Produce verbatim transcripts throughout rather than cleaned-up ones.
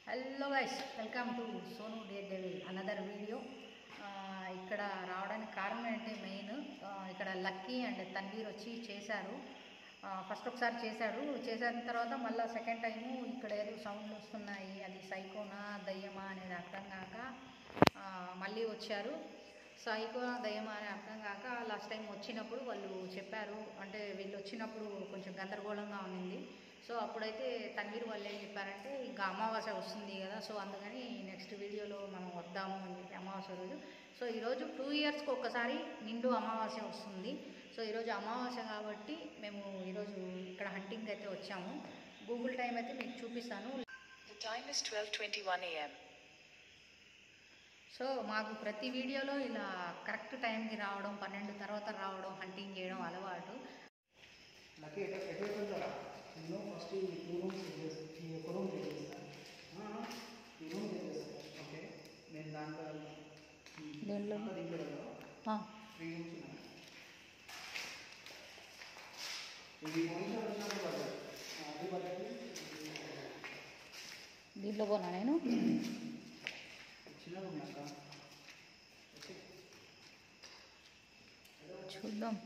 Hello guys, welcome to Sonu dare devil another video. ఇక్కడ రావడానికి కారణం ఏంటి, మెయిన్ ఇక్కడ లక్కీ అండ్ తన్వీర్ వచ్చి చేశారు. ఫస్ట్ ఒకసారి చేశాడు, చేసిన తర్వాత మళ్ళీ సెకండ్ టైము ఇక్కడ ఏదో సౌండ్లు వస్తున్నాయి, అది సైకోనా దయ్యమా అనేది అర్థం కాక మళ్ళీ వచ్చారు. సైకో దయ్యమా అని అర్థం కాక లాస్ట్ టైం వచ్చినప్పుడు వాళ్ళు చెప్పారు, అంటే వీళ్ళు వచ్చినప్పుడు కొంచెం గందరగోళంగా ఉంది. సో అప్పుడైతే తన్వీర్ వాళ్ళు ఏం చెప్పారంటే, ఇంకా అమావాస్య వస్తుంది కదా, సో అందుకని నెక్స్ట్ వీడియోలో మనం వద్దాము అని చెప్పి అమావాస్య రోజు. సో ఈరోజు టూ ఇయర్స్కి ఒక్కసారి నిండు అమావాస్య వస్తుంది. సో ఈరోజు అమావాస్య కాబట్టి మేము ఈరోజు ఇక్కడ హంటింగ్ అయితే వచ్చాము. గూగుల్ టైం అయితే మీకు చూపిస్తాను. twelve twenty-one a m so మాకు ప్రతి వీడియోలో ఇలా కరెక్ట్ టైంకి రావడం, పన్నెండు తర్వాత రావడం, హంటింగ్ చేయడం అలవాటు. నేను ఫస్ట్ ఈ టూ రూమ్స్ ఈ ఒక రూమ్ చేస్తాను, ఈ రూమ్ చేసేస్తాను. ఓకే, నేను దాంట్లో దీంట్లో దీంట్లో త్రీ రూమ్స్ ఉన్నాయి. ఇది కొంచెం వచ్చినప్పుడు పడదు, అది పడుతుంది. దీంట్లో పోనా నేను చిన్న రూమ్ అక్క, చూద్దాం.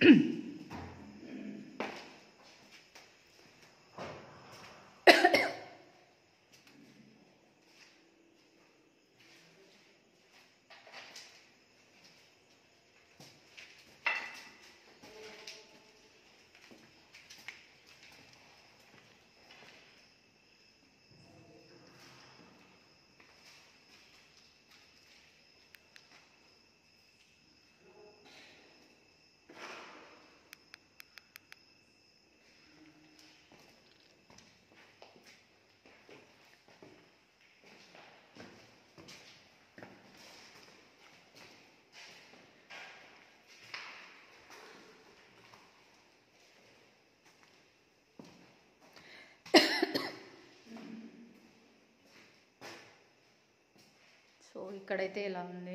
సో ఇక్కడైతే ఇలా ఉంది.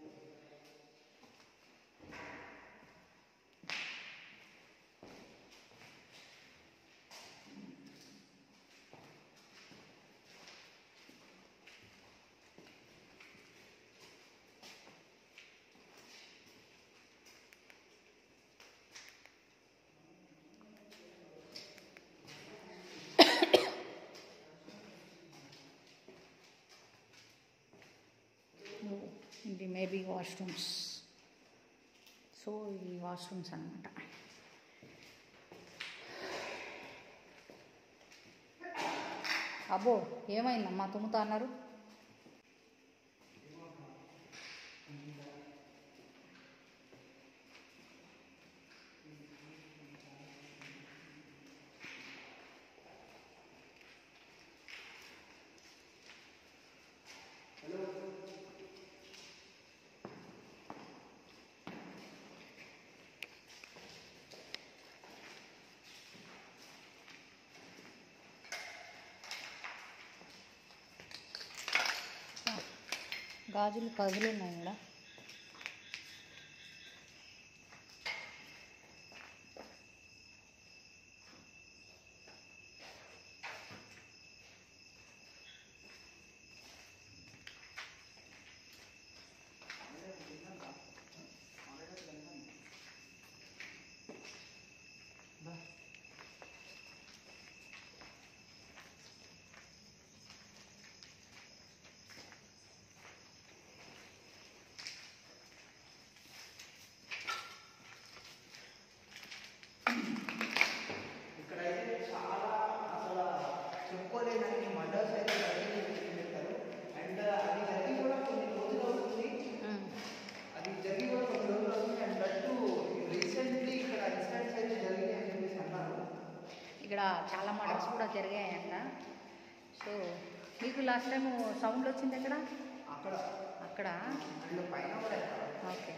ఇది మేబీ వాష్రూమ్స్. సో ఈ వాష్రూమ్స్ అన్నమాట. అబ్బో, ఏమైందమ్మా తుమ్ముతా అన్నారు? గాజులు పగులు ఉన్నాయి ఇక్కడ. ఇక్కడ చాలా మర్డర్స్ కూడా జరిగాయంట. సో మీకు లాస్ట్ టైం సౌండ్ వచ్చింది ఎక్కడ? అక్కడ అక్కడ పైన కూడా. ఓకే.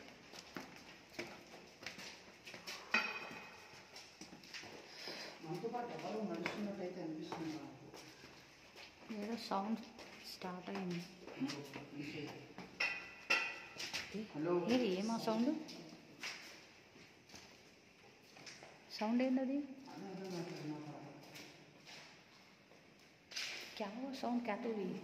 మనతో పాటు ఎవరు నడుస్తున్నట్టయితే అనిపిస్తుంది నాకు. ఏదో సౌండ్ స్టార్ట్ అయింది. హలో ఏది ఏమా సౌండ్ సౌండ్ ఏంటది? क्या हुआ साउंड क्या तो हुई?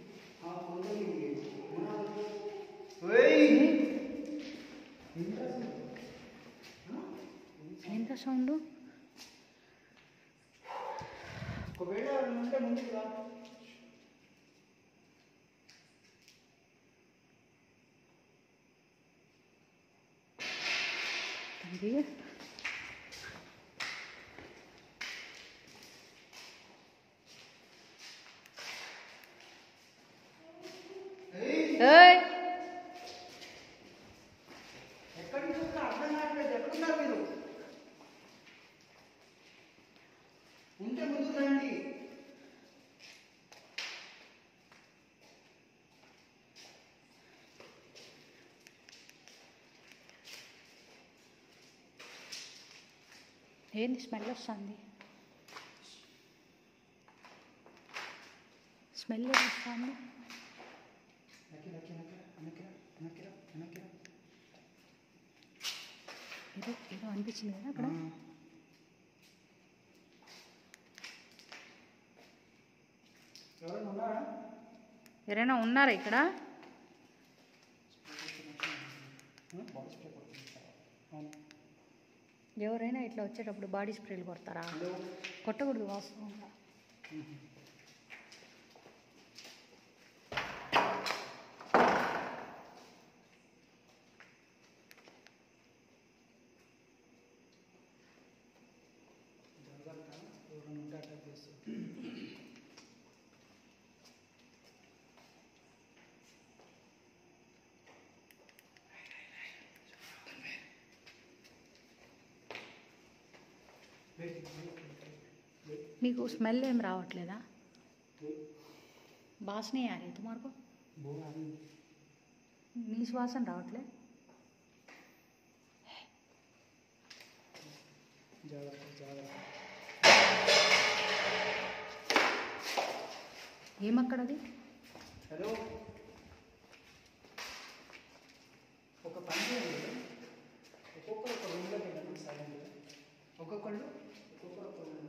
ఎంత సౌండ్? ఒకవేళ ఉంటే ముందుకు రా. తండ్రి ఏయ్ ఎక్కడి నుంచి వస్తున్నా అర్థం కావట్లేదు. ఎక్కడున్నారు మీరు? ఉంటే ముందుకు రండి. ఏంది స్మెల్ వస్తుంది? స్మెల్ ఏది వస్తుంది? వెనక్కి వెనక్కి వెనక్కి వెనక్కి వెనక్కి వెనక్కి ఏదో ఏదో అనిపించింది కదా అక్కడ. ఎవరైనా ఉన్నారా? ఎవరైనా ఉన్నారా ఇక్కడ? ఎవరైనా ఇట్లా వచ్చేటప్పుడు బాడీ స్ప్రేలు కొడతారా? కొట్టకూడదు వాస్తవంగా. మీకు స్మెల్ ఏం రావట్లేదా? వాసన ఆ रही तुम्हारे को? నీ శ్వాసన రావట్లే? ఏమక్కడది? హలో ఒక పని చేయండి. ఒక్కొక్కరు ఒక రూమ్లోకి వెళ్ళండి సైలెంట్గా. ఒక్కొక్కళ్ళు ఒక్కొక్కరు ఒక రూమ్.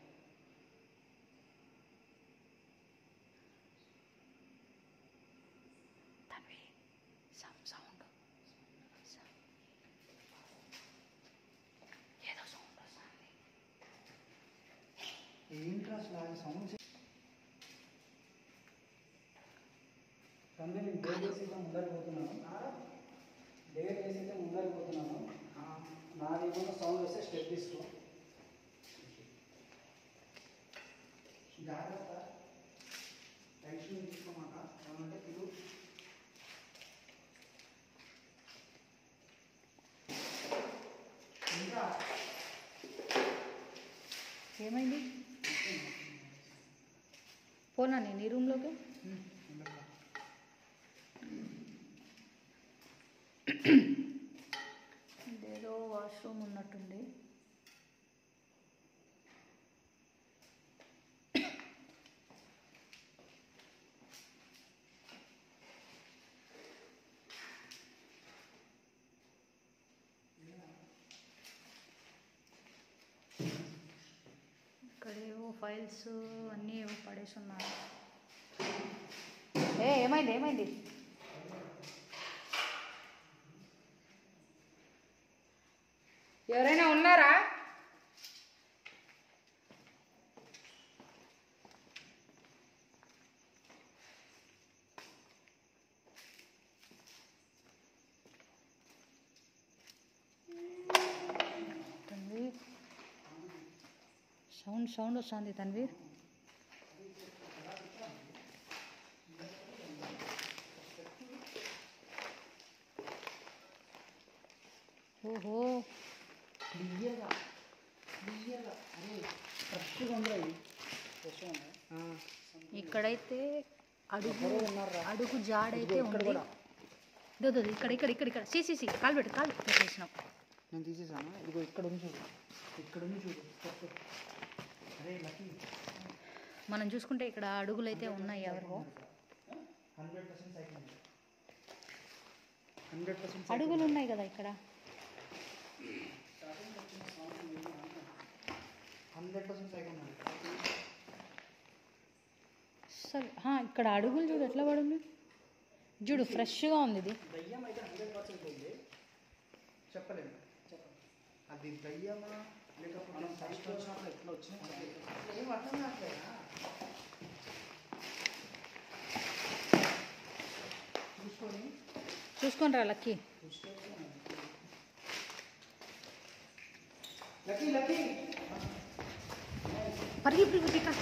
తన్వి సౌండ్ సౌండ్ ఏదో సౌండ్ వస్తుంది. ఏంట్రా అసలు ఆ సౌండ్? తమ్మి నేను డేట్ వేసి ముందరికి పోతున్నాను. డేట్ వేసి ముందరికి పోతున్నాను. నాది ఏమన్నా సౌండ్ వస్తే స్టెప్ తీసుకో. జాగ్రత్త, టెన్షన్ తీసుకోమాట. ఏమంటే పిలు. ఇంకా ఏమైంది? పోనా నేను ఈ రూమ్లోకి? ఇదేదో వాష్రూమ్ ఉన్నట్టుంది. ఇక్కడ ఏవో ఫైల్స్ అన్నీ ఏవో పడేసి ఉన్నారు. ఏ ఏమైంది ఏమైంది? ఎవరైనా ఉన్నారా? తన్వి సౌండ్ సౌండ్ వస్తుంది తన్వి. ఓహో క్లియర్గా క్లియర్గా అరే ఫ్రెష్గా ఉందా? ఫ్రెష్గా ఉందా? ఇక్కడైతే అడుగు అడుగు జాడైతే ఉంది. ఇదో ఇక్కడ ఇక్కడ ఇక్కడ ఇక్కడ సి సి సి కాలు పెట్టు కాలు పెట్టేసినావు. నేను తీసేసాను. ఇదిగో ఇక్కడ ఉంది చూడు, ఇక్కడ ఉంది చూడు. అరే లక్కీ మనం చూసుకుంటే ఇక్కడ అడుగులు అయితే ఉన్నాయి ఎవరికో. Hundred percent cycle hundred percent అడుగులు ఉన్నాయి కదా ఇక్కడ. హండ్రెడ్ పర్సెంట్ సైకిల్ సరే ఇక్కడ అడుగులు చూడు ఎట్లా పడుంది చూడు, ఫ్రెష్గా ఉంది ఇది. దయ్యం అయితే హండ్రెడ్ పర్సెంట్ ఉంది, చెప్పలేము చెప్పండి అది దయ్యమా లేకపోతే మనం ఫస్ట్ వచ్చినప్పుడు ఎట్లా వచ్చినా ఏం అర్థం కావట్లేదా? చూసుకొని చూసుకొని రా లక్కీ. లక్కీ లక్కీ పరిగి పరిగి కా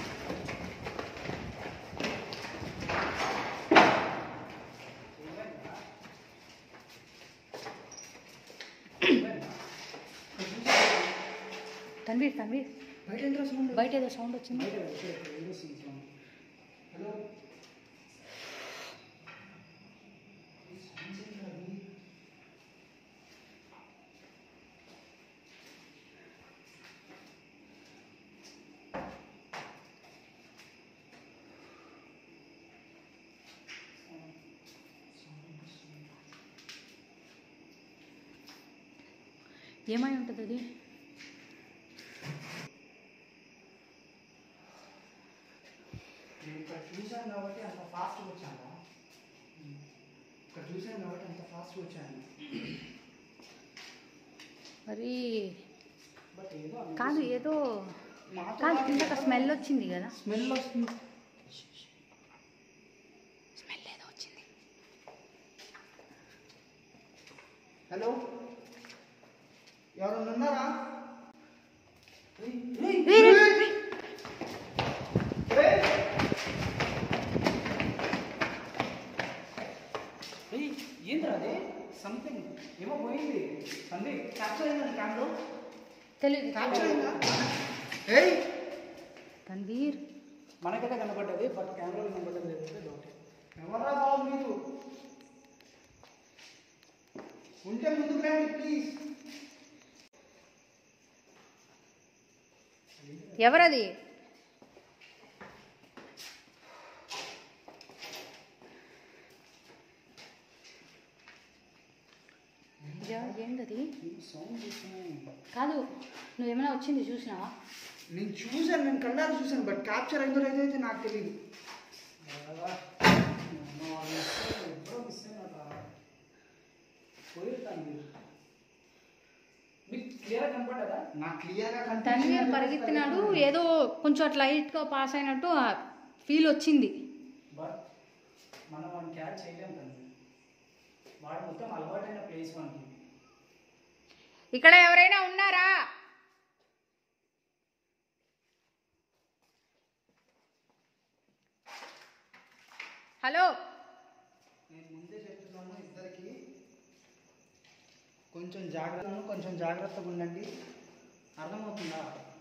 తన్వీర్ తన్వీర్ బయట ఏంట్రా సౌండ్? బయట ఏదో సౌండ్ వచ్చింది. బయట ఏదో సౌండ్. హలో ఏమై ఉంటుంది అది? నేను ఇక్కడ చూశాను కాబట్టి అంత ఫాస్ట్గా వచ్చాను. ఇక్కడ చూశాను కాబట్టి అంత ఫాస్ట్గా వచ్చాను. మరి బట్ ఏదో కాదు, ఏదో కాదు, ఇందాక స్మెల్ వచ్చింది కదా. స్మెల్ వస్తుంది. స్మెల్ ఏదో వచ్చింది. హలో ఎవరన్నా ఉన్నారా? ఏంద్రా అది? సంథింగ్ ఏమో పోయింది. సంథింగ్ క్యాప్చర్ అయిందండి కెమెరా. తెలియదు. క్యాప్చర్ అయిందా? ఏయ్ తన్వీర్ మనకైతే కనపడ్డది, బట్ కెమెరాలో కనపడ్డది లేదంటే డౌట్. ఎవరా బాబు మీరు? ఉంటే ముందుకు రండి ప్లీజ్. ఎవరది? ఏంటది? కాదు, నువ్వేమైనా వచ్చింది చూసినావా? నేను చూసాను, నేను కళ్ళారు చూసాను, బట్ క్యాప్చర్ అయిందో లేదో అయితే నాకు తెలియదు. నాకు క్లియర్గా తన్వీర్ పరిగెత్తినాడు, ఏదో కొంచెం అట్లా లైట్గా పాస్ అయినట్టు ఫీల్ వచ్చింది. బట్ మనం వాడిని క్యాచ్ చేయలేము కదా, వాడు మొత్తం అలవాటైన ప్లేస్ మనకి. ఇక్కడ ఎవరైనా ఉన్నారా? హలో, నేను ముందే చెప్తున్నాను ఇద్దరికి, కొంచెం జాగ్రత్త కొంచెం జాగ్రత్తగా ఉండండి, అర్థమవుతుందా?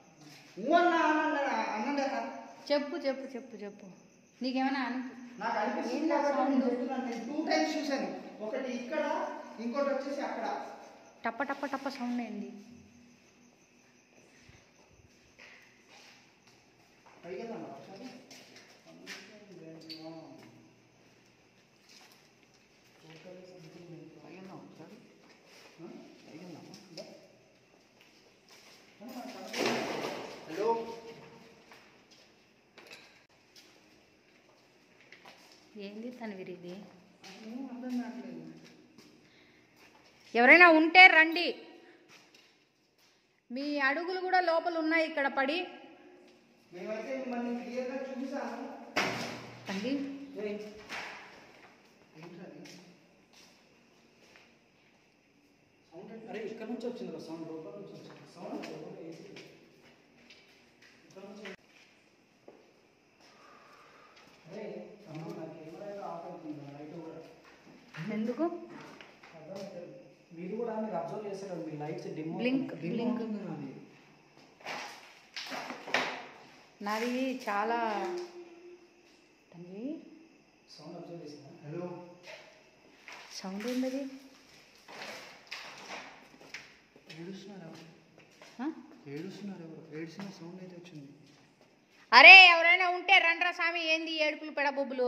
అనండి. చెప్పు చెప్పు చెప్పు చెప్పు నీకేమైనా అను. నాకు అనిపిస్తుంది కాబట్టి నేను చెప్తున్నాను. నేను టూ టైమ్స్ చూశాను, ఒకటి ఇక్కడ, ఇంకోటి వచ్చేసి అక్కడ. టప్ప టప్ప టప్ప సౌండ్ ఏంది? పైకెళ్దామా ఒకసారి? పైకెళ్దాం ఒకసారి, పైకెళ్దామా? హలో ఏంది తన్వీర్ ఇది? ఏం అర్థం కావట్లేదు. ఎవరైనా ఉంటే రండి. మీ అడుగులు కూడా లోపల ఉన్నాయి ఇక్కడ పడి. మేమైతే మిమ్మల్ని క్లియర్గా చూసాను. తండ్రి సౌండ్ అరే ఇక్కడ నుంచి వచ్చింది కదా సౌండ్, లోపల నుంచి వచ్చింది సౌండ్. ఇక్కడ నుంచి అరే తమ్ముడు నా కెమెరా అయితే ఆఫ్ అవుతుంది, లైట్ కూడా. ఎందుకు? మీరు కూడా మీరు అబ్జర్వ్ చేశారు, మీ లైట్స్ డిమ్ బ్లింక్ బ్లింక్. నాది నాది చాలా తండ్రి సౌండ్ అబ్జర్వ్ చేశారా? హలో సౌండ్ ఏంటది? ఏడుస్తున్నారు ఎవరు? ఏడుస్తున్నారు ఎవరు? ఏడ్చిన సౌండ్ అయితే వచ్చింది. అరే ఎవరైనా ఉంటే రండ్రా స్వామి, ఏంది ఏడుపులు పెడబొబ్బులు?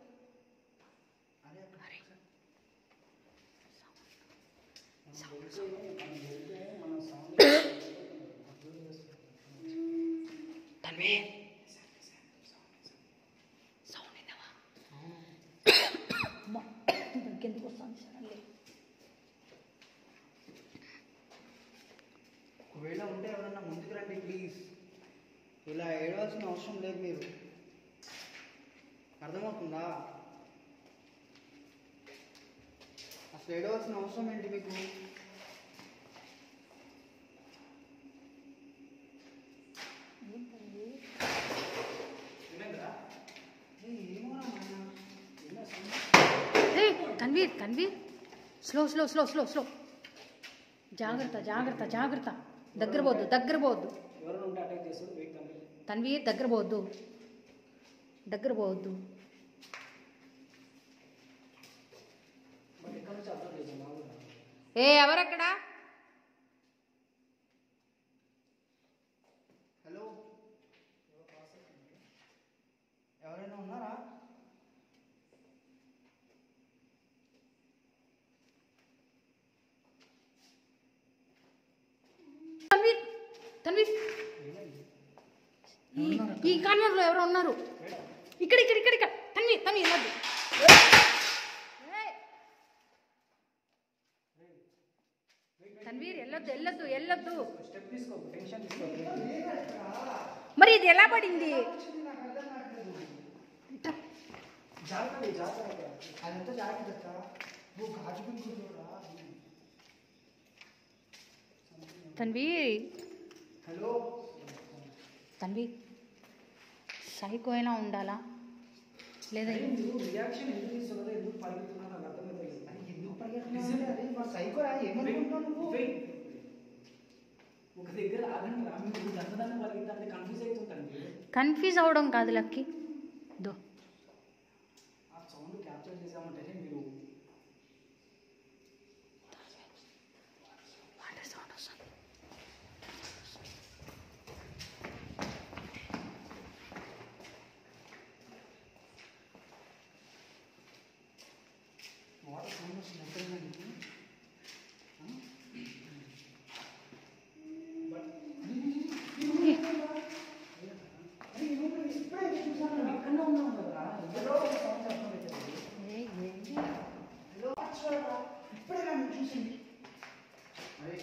ఒకవేళ ఉంటే ఎవరన్నా ముందుకు రండి ప్లీజ్. ఇలా ఏడవలసిన అవసరం లేదు, మీరు అర్థమవుతుందా? అసలు ఏడవలసిన అవసరం ఏంటి మీకు? Tanveer Tanveer slow slow slow slow slow జాగ్రత్త జాగ్రత్త జాగ్రత్త. దగ్గర పోవద్దు దగ్గర పోవద్దు తన్వీర్, దగ్గర పోవద్దు దగ్గర పోవద్దు. ఏ ఎవరక్కడ? హలో, ఎవరైనా ఉన్నారా? తన్వీర్ తన్వీర్ ఈ కార్నర్ లో ఎవరో ఉన్నారు. ఇక్కడ ఇక్కడ ఇక్కడ ఇక్కడ తన్వీర్ తన్వీర్ వెళ్ళొద్దు. తన్వీర్ వెళ్ళొద్దు వెళ్ళొద్దు వెళ్ళొద్దు. మరి ఇది ఎలా పడింది? అదంతా జాగ్రత్త. నువ్వు గాజు తన్వీర్ హలో తన్వీర్ సైకో అయినా ఉండాలా లేదా? రియాక్షన్ ఎందుకు ఇస్తున్నదో, ఎందుకు పరిగెత్తున్నా నాకు అర్థమవుతుంది. అని ఎందుకు పరిగెత్తున్నా? సైకో ఏమనుకుంటున్నావు నువ్వు? ఒక దగ్గర ఆగండి రా, మీరు దండదాన్ని పరిగెత్తాలంటే కన్ఫ్యూజ్ అవుతుందండి. కన్ఫ్యూజ్ అవడం కాదు లక్కీ, దో ఆ సౌండ్ క్యాప్చర్ చేసామంటే మీరు వాటర్ సౌండ్ వస్తుంది. ఇప్పుడే నన్ను చూసింది. అరే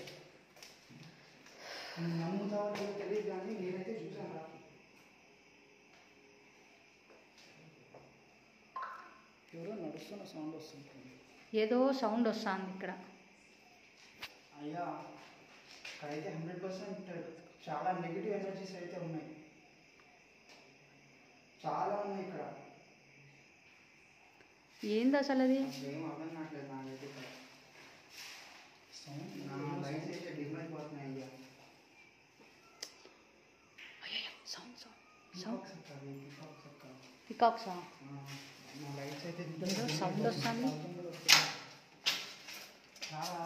నమ్ముతావో లేదో తెలియదు కానీ నేనైతే చూసాను రా. ఎవరో నడుస్తున్న సౌండ్ వస్తుంది. ఏదో సౌండ్ వస్తుంది ఇక్కడ. అయ్యా అక్కడైతే హండ్రెడ్ పర్సెంట్ చాలా నెగిటివ్ ఎనర్జీస్ అయితే ఉన్నాయి, చాలా ఉన్నాయి ఇక్కడ. ఏంది అసలు అది? ఏం అర్థం కావట్లేదు నాకైతే ఇక్కడ. నా లైట్స్ అయితే డిమ్ అయిపోతున్నాయి అయ్యా. సౌండ్ సౌండ్ సౌండ్ పికాక్సా? నా లైట్స్ అయితే ఏదో సౌండ్ వస్తుంది. చాలా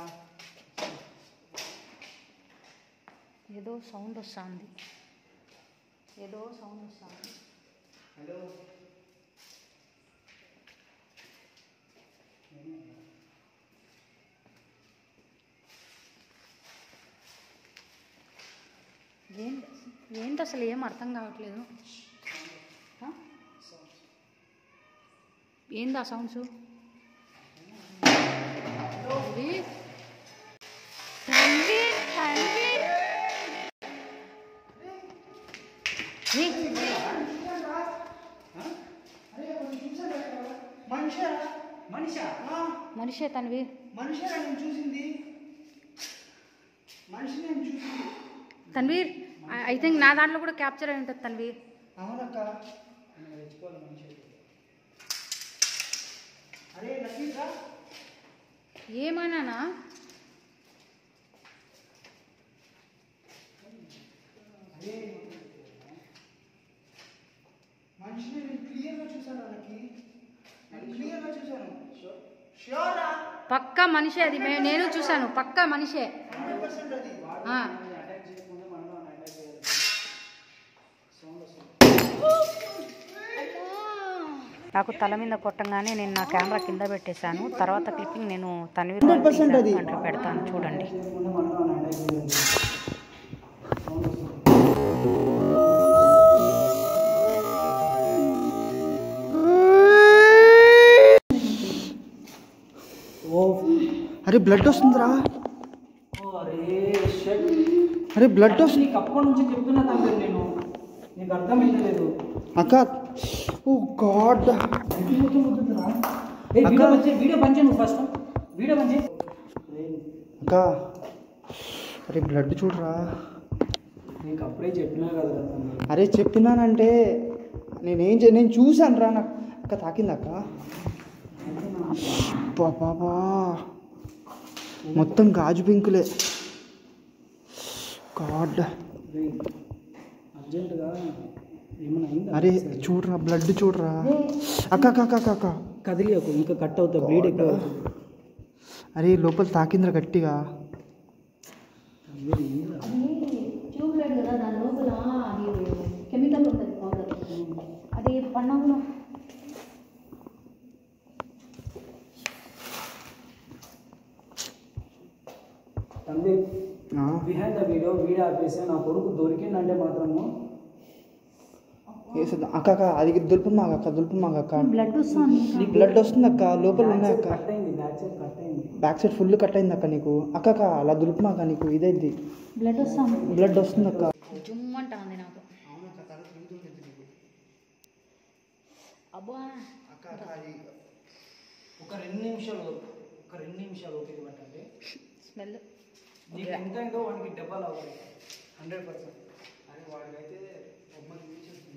ఏదో సౌండ్ వస్తుంది, ఏదో సౌండ్ వస్తుంది. హలో ఏంటి ఏంటి అసలు ఏం అర్థం కావట్లేదు. ఏంది ఆ సౌండ్స్? మనిషే తనవి. మనిషి నేను చూసింది, మనిషి నేను చూసింది. తన్వీర్ ఐ థింక్ నా దాంట్లో కూడా క్యాప్చర్ అయి ఉంటుంది తన్వీర్. అవునక్క, తెచ్చుకోవాలి మనిషి. అరే నసీరా ఏమన్నానా? అరే మనిషిని నేను క్లియర్గా చూసాను, వాళ్ళకి నేను క్లియర్గా చూసాను. ష్యూరా పక్కా మనిషే అది, నేను చూశాను, పక్కా మనిషే. హండ్రెడ్ పర్సెంట్ అది. ఆ. అటాక్ చేయకుండా మనం అటాక్ చేయాలి. సౌండ్ వస్తుంది. నాకు తల మీద కొట్టంగానే నేను నా కెమెరా కింద పెట్టేశాను. తర్వాత క్లిప్పింగ్ నేను తన్వీర్ హండ్రెడ్ పర్సెంట్ అది అంటే పెడతాను చూడండి. అరే బ్లడ్ వస్తుందిరా. అరే బ్లడ్ వస్తుంది. అప్పటి నుంచి చెప్తున్నా తండ్రి నేను, నీకు అర్థమైతలేదు అక్క. ఓ గాడ్ వీడియో పంచే వీడియో పంచే నువ్వు ఫస్ట్ వీడియో పంచే అక్క. అరే బ్లడ్ చూడరా. నీకు అప్పుడే చెప్పినా కదా. అరే చెప్పినానంటే నేనేం చే నేను చూశాను రా. నాకు అక్క తాకింది అక్క. బాబా మొత్తం గాజు పింకులే. గాడ్ అర్జెంటుగా ఏమైనా అయిందా? అరే చూడరా బ్లడ్ చూడరా. అక్క అక్క అక్క అక్క కదిలి ఒక ఇంకా కట్ అవుతా, బ్లీడ్ ఎక్కువ అవుతుంది. అరే లోపల తాకిందిరా గట్టిగా. ట్యూబ్లైట్ కదా, దాని లోపల అది కెమికల్ ఉంటుంది పౌడర్, అది పన్నంలో తండ్రి బిహైండ్ ద వీడియో వీడియో ఆపేసి నా కొడుకు దొరికిందంటే మాత్రము అక్క అక్క అది దులుపు మాకు అక్క దులుపు మాకు అక్క. బ్లడ్ వస్తుంది. నీకు బ్లడ్ వస్తుంది అక్క. లోపల ఉన్నాయి అక్క. కట్ అయింది, బ్యాక్ సైడ్ కట్ అయింది. బ్యాక్ సైడ్ ఫుల్ కట్ అయింది అక్క నీకు. అక్క అక్క అలా దులుపు మాక నీకు ఇదైద్ది. బ్లడ్ వస్తుంది. బ్లడ్ వస్తుంది అక్క. జుమ్మంటా ఉంది నాకు. అబ్బా అక్క అది ఒక రెండు నిమిషాలు ఒక రెండు నిమిషాలు ఓపిక పట్టండి. స్మెల్ నీకు ఎంత అయిందో వాడికి డబ్బాలు అవ్వాలి హండ్రెడ్ పర్సెంట్. అని వాడికైతే బొమ్మలు తీసేస్తుంది.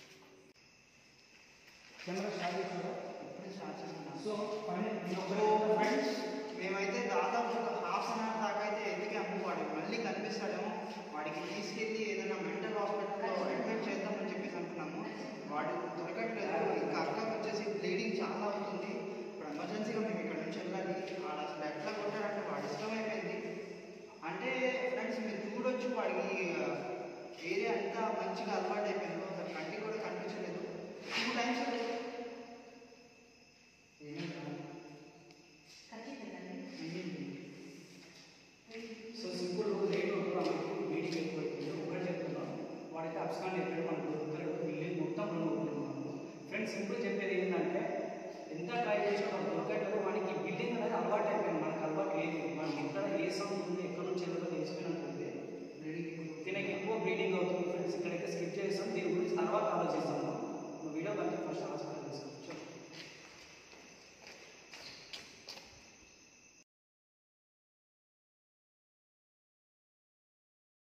కెమెరా స్టార్ట్ చేస్తారా? ఇప్పుడే స్టార్ట్ చేస్తున్నాను. సో ఫ్రెండ్స్ మేమైతే దాదాపు ఒక హాఫ్ అన్ అవర్ దాకా అయితే ఎందుకే అమ్ము వాడు మళ్ళీ కనిపిస్తాడేమో, వాడికి తీసుకెళ్ళి ఏదైనా మెంటల్ హాస్పిటల్లో అడ్మిట్ చేద్దామని చెప్పేసి అనుకున్నాము. వాడు దొరకట్లేదు. ఇంకా అక్కడికి వచ్చేసి బ్లీడింగ్ చాలా అవుతుంది. ఇప్పుడు ఎమర్జెన్సీగా మేము ఇక్కడ నుంచి వెళ్ళాలి. వాడు అసలు ఎట్లా కొట్టాడంటే వాడు ఇష్టమైపోయింది. అంటే ఫ్రెండ్స్ మీరు చూడొచ్చు వాడికి ఏరియా అంతా మంచిగా అలవాటు అయిపోయిందో. అసలు కంటి కూడా కనిపించలేదు. Two times